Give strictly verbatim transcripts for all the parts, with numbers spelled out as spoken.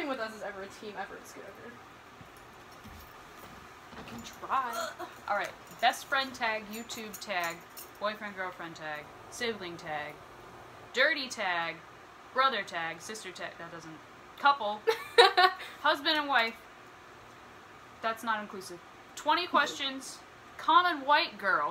nothing with us is ever a team effort, Scooter. I can try. Alright, best friend tag, YouTube tag, boyfriend girlfriend tag, sibling tag, dirty tag, brother tag, sister tag, that doesn't, couple, husband and wife, that's not inclusive, twenty questions, common white girl,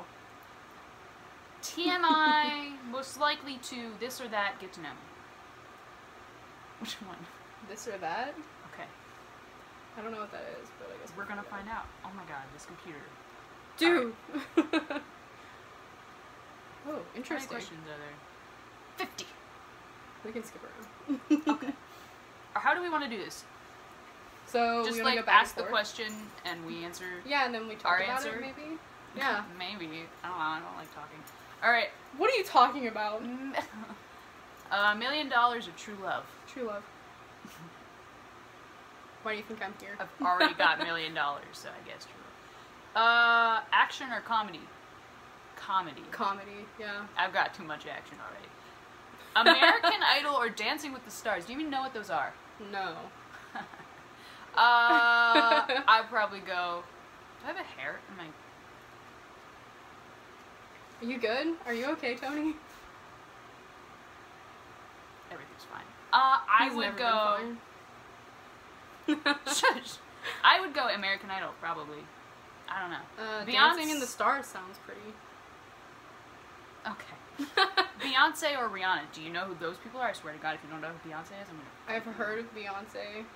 T M I, most likely to this or that, get to know me. Which one? This or that? Okay. I don't know what that is, but I guess We're gonna find out. Oh my god, this computer. Dude! Right. Oh, How many interesting. questions are there? fifty. We can skip around. Okay. Or how do we want to do this? So, Just we wanna like go back ask the and forth? question and we answer. Yeah, and then we talk our about answer? it, maybe? Yeah. Maybe. I don't know. I don't like talking. Alright. What are you talking about? A uh, million dollars of true love. True love. Why do you think I'm here? I've already got million dollars, so I guess true love. Uh, action or comedy? Comedy. Comedy, yeah. I've got too much action already. American Idol or Dancing with the Stars? Do you even know what those are? No. uh, I'd probably go. Do I have a hair? Am I? Are you good? Are you okay, Tony? Everything's fine. Uh, I He's would never go. been fine. Shush. I would go American Idol, probably. I don't know. Uh, Beyonce- Dancing in the Stars sounds pretty. Okay. Beyonce or Rihanna? Do you know who those people are? I swear to God, if you don't know who Beyonce is, I'm gonna. I've heard of Beyonce.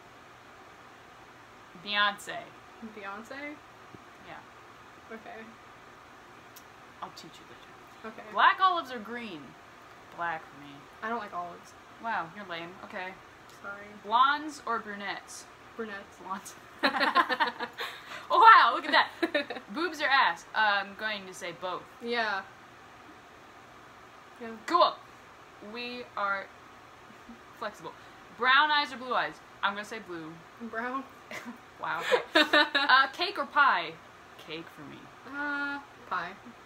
Beyonce. Beyonce? Yeah. Okay. I'll teach you later. Okay. Black olives or green? Black for me. I don't like olives. Wow, you're lame. Okay. Sorry. Blondes or brunettes? Brunettes. Blondes. Oh wow, look at that. Boobs or ass? Uh, I'm going to say both. Yeah. Yeah. Cool. We are flexible. Brown eyes or blue eyes? I'm gonna say blue. Brown? Wow. Okay. Uh, cake or pie? Cake for me. Uh, pie.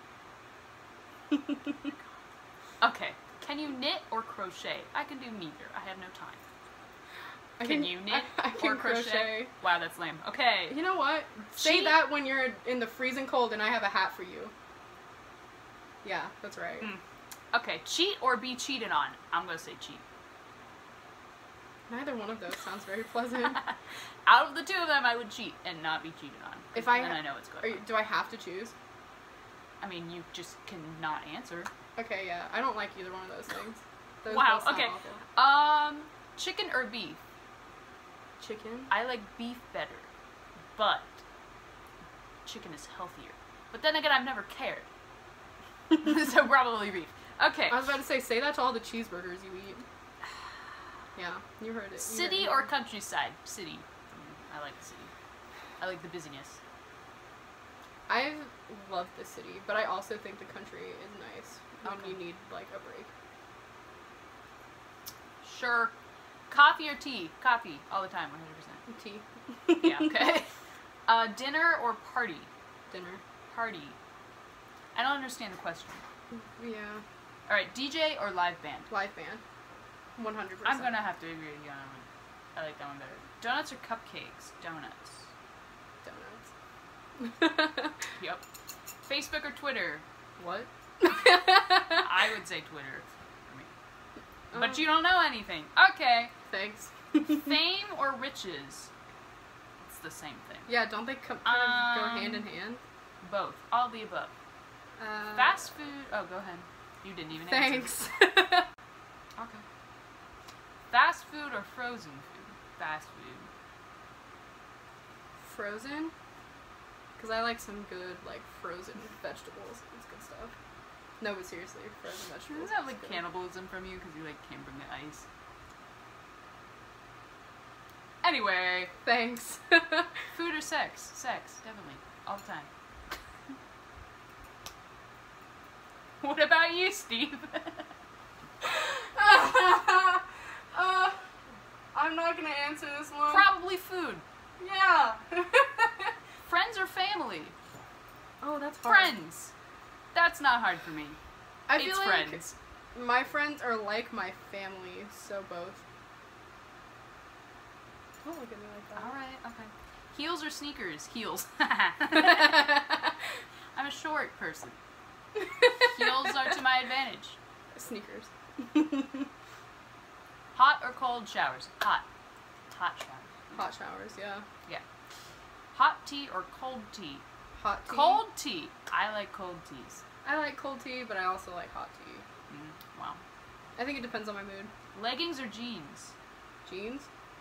Okay. Can you knit or crochet? I can do neither. I have no time. I Can you knit I, I can or crochet? crochet. Wow, that's lame. Okay. You know what? Say Cheat- that when you're in the freezing cold and I have a hat for you. Yeah, that's right. Mm. Okay. Cheat or be cheated on? I'm gonna say cheat. Neither one of those sounds very pleasant. Out of the two of them, I would cheat and not be cheated on. If I then ha- I know what's going Are you, on. do I have to choose? I mean, you just cannot answer. Okay, yeah. I don't like either one of those things. Those Wow. both sound Okay. awful. Um, chicken or beef? Chicken? I like beef better, but chicken is healthier. But then again, I've never cared. So probably beef. Okay. I was about to say, say that to all the cheeseburgers you eat. Yeah, you heard it. You City heard or it. countryside? City. Mm, I like the city. I like the busyness. I love the city, but I also think the country is nice when Okay. you need, like, a break. Sure. Coffee or tea? Coffee. All the time, one hundred Tea. percent. Yeah, okay. uh, dinner or party? Dinner. Party. I don't understand the question. Yeah. Alright, D J or live band? Live band. one hundred percent. I'm gonna have to agree with you on that one. I like that one better. Donuts or cupcakes? Donuts. Donuts. Yep. Facebook or Twitter? What? I would say Twitter for me. But Um, you don't know anything. Okay. Thanks. Fame or riches? It's the same thing. Yeah, don't they come, kind of go Um, hand in hand? Both. All the above. Uh, Fast food. Oh, go ahead. You didn't even answer. Thanks. Okay. Fast food or frozen food? Fast food. Frozen? Because I like some good, like, frozen vegetables. It's good stuff. No, but seriously, frozen vegetables. Is that is like good. cannibalism from you? Because you like can't bring the ice. Anyway, Thanks. food or sex? Sex, definitely. All the time. What about you, Steve? uh, I'm not gonna answer this one. Probably food. Yeah. Friends or family? Oh, that's hard. Friends. That's not hard for me. I It's feel like friends. my friends are like my family, so both. Don't look at me like that. Alright, okay. Heels or sneakers? Heels. I'm a short person. Heels are to my advantage. Sneakers. Hot or cold showers? Hot. Hot showers. Hot showers, yeah. Yeah. Hot tea or cold tea? Hot tea. Cold tea. I like cold teas. I like cold tea, but I also like hot tea. Mm, wow. I think it depends on my mood. Leggings or jeans? Jeans?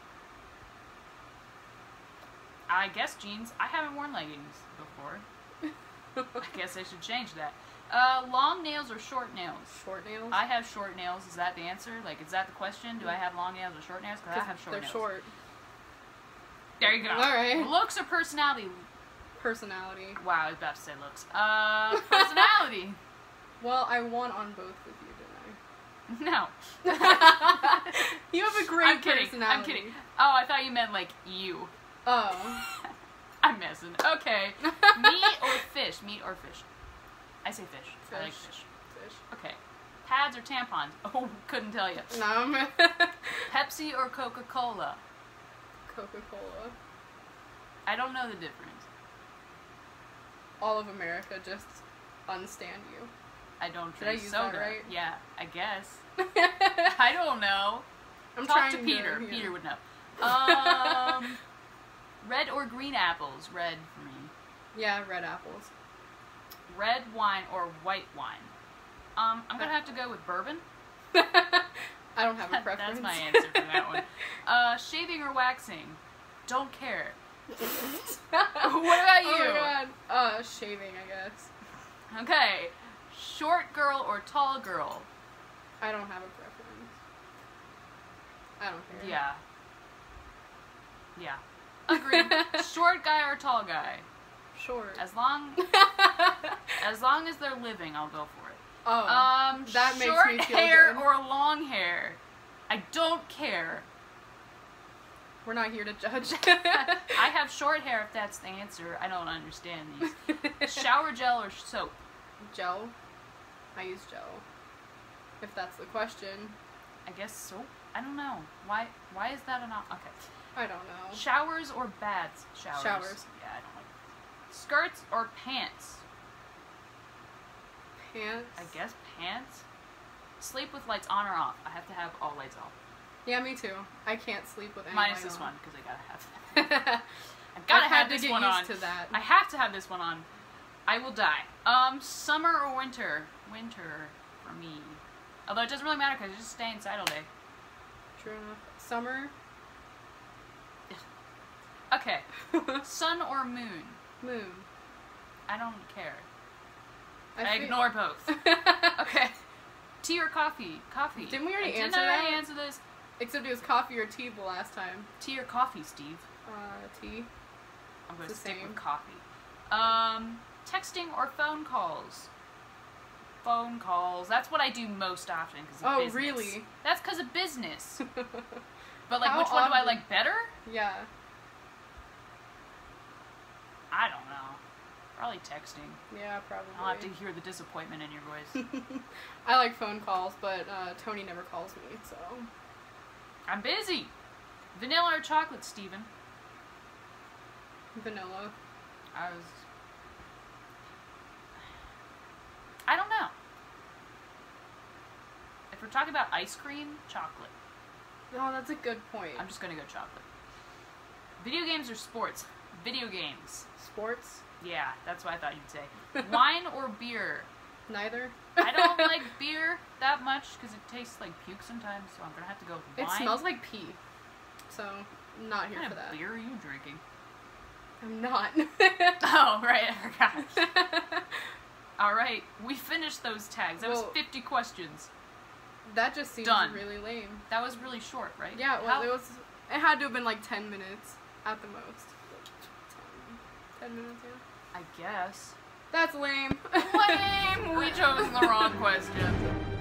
I guess jeans. I haven't worn leggings before. I guess I should change that. Uh, long nails or short nails? Short nails? I have short nails. Is that the answer? Like, is that the question? Do I have long nails or short nails? Because I have short they're nails. short. There you go. Alright. Looks or personality? Personality. Wow, I was about to say looks. Uh, personality. Well, I won on both with you, didn't No. I? You have a great I'm kidding. personality. I'm kidding. Oh, I thought you meant like you. Oh. I'm messing. Okay. Meat or fish? Meat or fish? I say fish. I like Fish. fish. Fish. Okay. Pads or tampons? Oh, couldn't tell you. No. Pepsi or Coca-Cola? Coca-Cola. I don't know the difference. All of America just unstand you. I don't Did I drink use that soda. right? Yeah, I guess. I don't know. I'm Talk trying to Peter. yeah. Peter would know. Um, red or green apples? Red for me. Yeah, red apples. Red wine or white wine? Um, I'm gonna have to go with bourbon. I don't have a preference. That's my answer for that one. Uh, shaving or waxing? Don't care. What about you? Oh my god. Uh, shaving, I guess. Okay. Short girl or tall girl? I don't have a preference. I don't care. Yeah. Yeah. Agreed. Short guy or tall guy? Short. As long as long as they're living, I'll go for it. Oh. Um, that makes short me feel hair good. or long hair? I don't care. We're not here to judge. I have short hair if that's the answer. I don't understand these. Shower gel or soap? Gel. I use gel. If that's the question. I guess soap? I don't know. Why Why is that an op- Okay. I don't know. Showers or baths? Showers. Showers. Yeah, I don't like skirts or pants? Pants. I guess pants. Sleep with lights on or off? I have to have all lights off. Yeah, me too. I can't sleep with any Minus light this on. one, because I gotta have that. I I've gotta had have to this get one used on. to that. I have to have this one on. I will die. Um, summer or winter? Winter for me. Although it doesn't really matter because I just stay inside all day. True enough. Summer. Okay. Sun or moon? Moon. I don't care. I, I fe- ignore both. Okay. Tea or coffee? Coffee. Didn't we already Didn't answer I already that? answer this? Except it was coffee or tea the last time. Tea or coffee, Steve? Uh, tea. I'm gonna It's the stick same. with coffee. Um, texting or phone calls? Phone calls. That's what I do most often because of Oh, business. really? That's because of business. But like, How which one do I often? like better? Yeah. I don't know. Probably texting. Yeah, probably. I'll have to hear the disappointment in your voice. I like phone calls, but uh, Tony never calls me, so. I'm busy. Vanilla or chocolate, Steven? Vanilla. I was. I don't know. If we're talking about ice cream, chocolate. Oh, that's a good point. I'm just gonna go chocolate. Video games or sports? Video games. Sports? Yeah, that's what I thought you'd say. Wine or beer? Neither. I don't like beer that much because it tastes like puke sometimes, so I'm gonna have to go with It wine. smells like pee. So, not here What kind for of that. beer are you drinking? I'm not. Oh, right, I forgot. Alright, we finished those tags. That was Well- fifty questions. That just seems Done. really lame. That was really short, right? Yeah, well, How- it was. It had to have been like ten minutes at the most. ten, ten minutes, yeah. I guess. That's lame. Lame! We chose the wrong question.